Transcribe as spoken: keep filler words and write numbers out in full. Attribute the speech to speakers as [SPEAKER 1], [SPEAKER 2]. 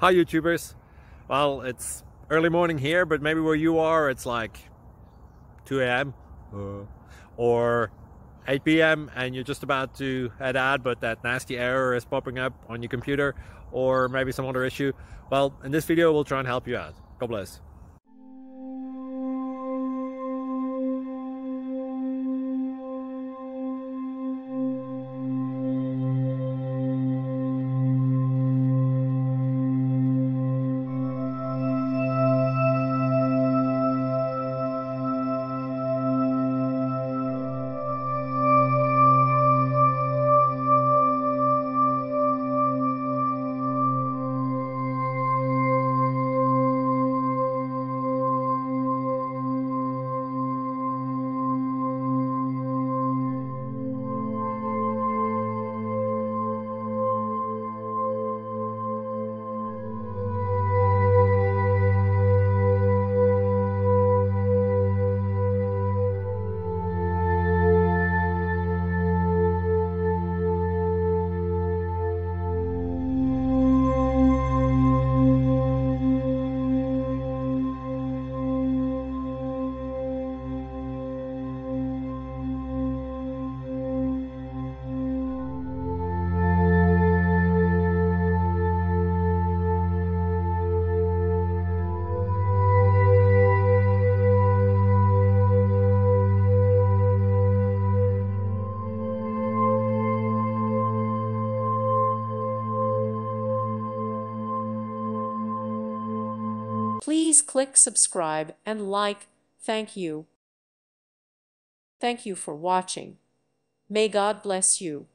[SPEAKER 1] Hi YouTubers. Well, it's early morning here, but maybe where you are it's like two A M uh, or eight P M and you're just about to head out, but that nasty error is popping up on your computer, or maybe some other issue. Well, in this video we'll try and help you out. God bless.
[SPEAKER 2] Please click subscribe and like. Thank you. Thank you for watching. May God bless you.